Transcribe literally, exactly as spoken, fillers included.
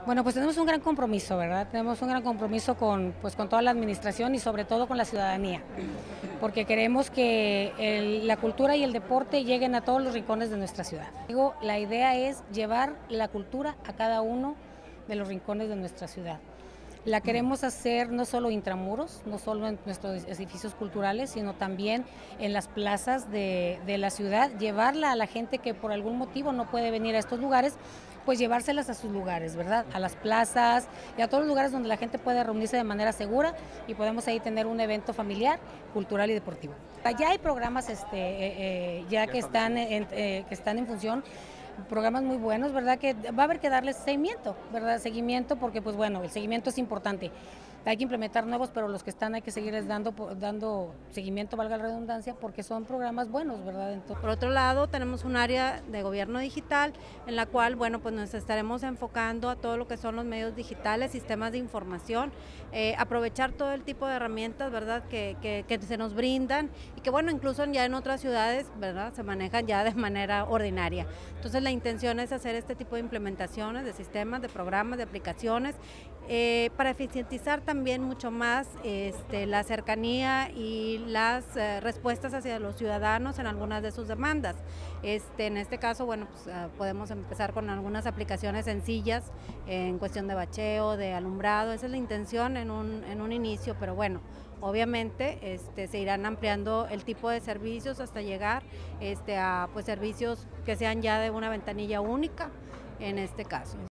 Bueno, pues tenemos un gran compromiso, ¿verdad? Tenemos un gran compromiso con, pues, con toda la administración y sobre todo con la ciudadanía, porque queremos que el- la cultura y el deporte lleguen a todos los rincones de nuestra ciudad. Digo, la idea es llevar la cultura a cada uno de los rincones de nuestra ciudad. La queremos hacer no solo intramuros, no solo en nuestros edificios culturales, sino también en las plazas de, de la ciudad, llevarla a la gente que por algún motivo no puede venir a estos lugares, pues llevárselas a sus lugares, ¿verdad? A las plazas y a todos los lugares donde la gente puede reunirse de manera segura y podemos ahí tener un evento familiar, cultural y deportivo. Ya hay programas este, eh, eh, ya que están, en, eh, que están en función, programas muy buenos, ¿verdad? Que va a haber que darles seguimiento, ¿verdad? Seguimiento porque, pues bueno, el seguimiento es importante. Hay que implementar nuevos, pero los que están hay que seguirles dando, dando seguimiento, valga la redundancia, porque son programas buenos, ¿verdad? Entonces, por otro lado, tenemos un área de gobierno digital en la cual, bueno, pues nos estaremos enfocando a todo lo que son los medios digitales, sistemas de información, eh, aprovechar todo el tipo de herramientas, ¿verdad?, que, que, que se nos brindan y que, bueno, incluso ya en otras ciudades, ¿verdad?, se manejan ya de manera ordinaria. Entonces, la intención es hacer este tipo de implementaciones de sistemas, de programas, de aplicaciones, eh, para eficientizar también mucho más este, la cercanía y las eh, respuestas hacia los ciudadanos en algunas de sus demandas. Este, en este caso, bueno, pues, uh, podemos empezar con algunas aplicaciones sencillas en cuestión de bacheo, de alumbrado. Esa es la intención en un, en un inicio, pero bueno, obviamente este, se irán ampliando el tipo de servicios hasta llegar este, a pues, servicios que sean ya de una ventanilla única en este caso.